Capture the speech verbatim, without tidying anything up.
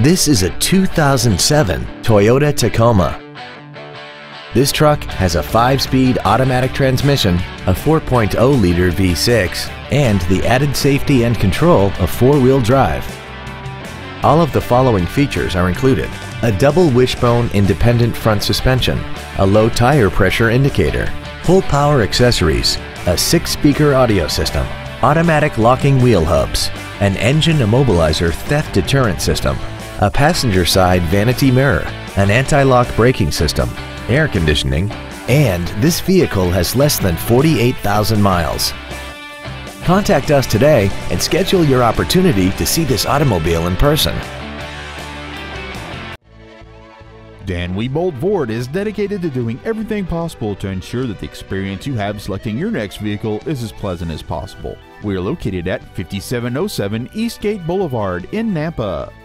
This is a two thousand seven Toyota Tacoma. This truck has a five-speed automatic transmission, a four point oh liter V six, and the added safety and control of four-wheel drive. All of the following features are included: a double wishbone independent front suspension, a low tire pressure indicator, full power accessories, a six-speaker audio system, automatic locking wheel hubs, an engine immobilizer theft deterrent system, a passenger side vanity mirror, an anti-lock braking system, air conditioning, and this vehicle has less than forty-eight thousand miles. Contact us today and schedule your opportunity to see this automobile in person. Dan Wiebold Ford is dedicated to doing everything possible to ensure that the experience you have selecting your next vehicle is as pleasant as possible. We are located at fifty-seven oh seven Eastgate Boulevard in Nampa.